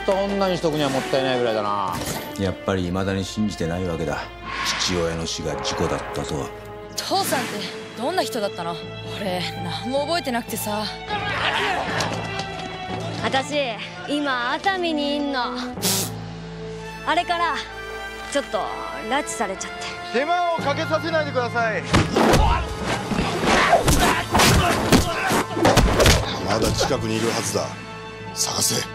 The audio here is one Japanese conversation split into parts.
と女にしとくにはもったいないぐらいだな。 やっぱり未だに信じてないわけだ。父親の死が事故だったとは。 父さんってどんな人だったの？俺何も覚えてなくてさ。 私今熱海にいんの。あれからちょっと拉致されちゃって。 手間をかけさせないでください。 まだ近くにいるはずだ。探せ。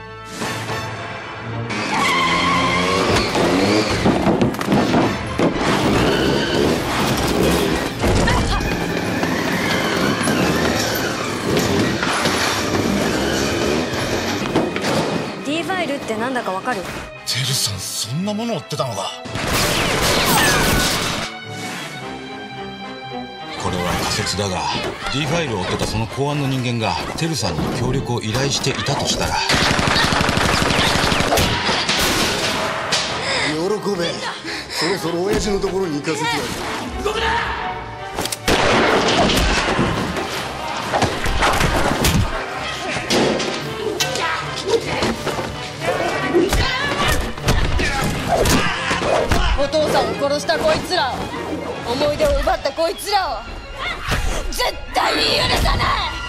D ファイルってなんだかわかる？ テルさん、そんなものを追ってたのか。 これは仮説だが D ファイルを追ってたその公安の人間がテルさんに協力を依頼していたとしたら。 喜べ。そろそろ親父のところに行かせてやる。動くな。 お父さんを殺したこいつらを、思い出を奪ったこいつらを絶対に許さない。